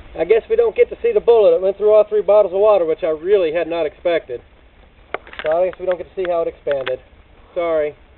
I guess we don't get to see the bullet. It went through all 3 bottles of water, which I really had not expected. So I guess we don't get to see how it expanded. Sorry.